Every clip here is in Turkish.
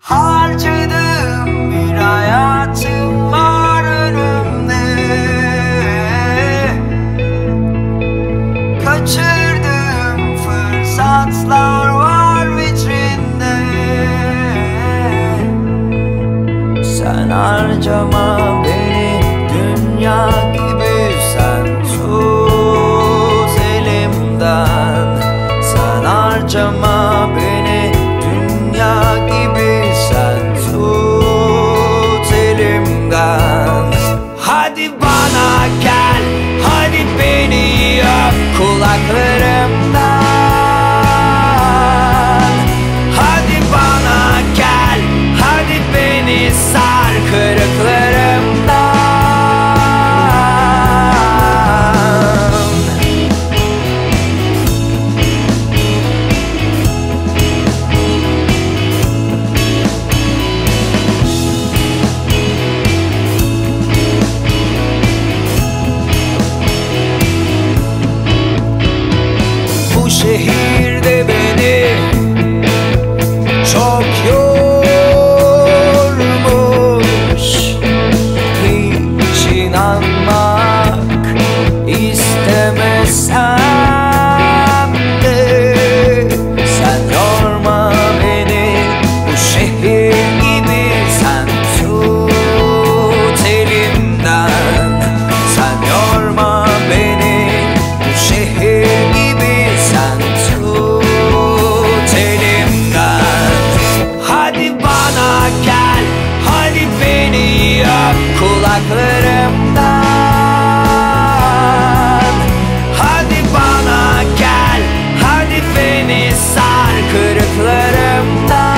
Harcadığım bir hayatım var önümde. Kaçırdığım fırsatlar var vitrinde. Sen harcama beni dünya gibi, sen tut elimden. Sen harcama beni dünya gibi, sen tut elimden. Hadi bana gel, hadi beni öp kulaklarımdan. Hadi bana gel, hadi beni sar kırıklarımdan. Bu şehirde beni çok yormuş. Hiç inanmak istemesem de sen yorma beni bu şehir gibi, sen tut elimden. Sen yorma beni bu şehir gibi, sen tut elimden. Hadi bana gel, hadi beni öp kulaklarımdan. Hadi bana gel, hadi beni sar kırıklarımdan.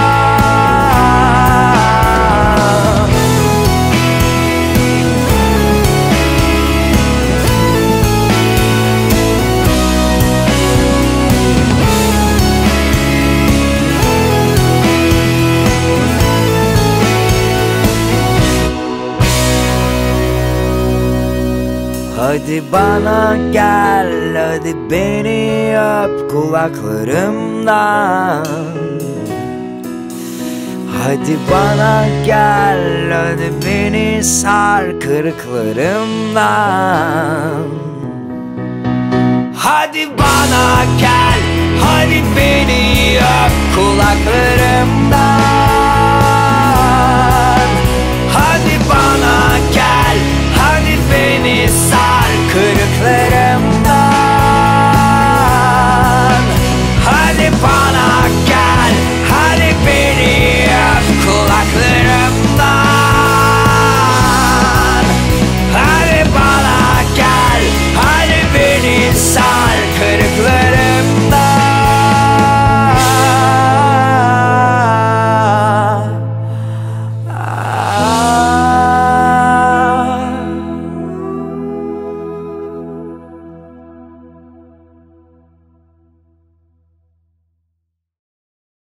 Hadi bana gel, hadi beni öp kulaklarımdan. Hadi bana gel, hadi beni sar kırıklarımdan. Hadi bana gel, hadi beni öp kulaklarımdan.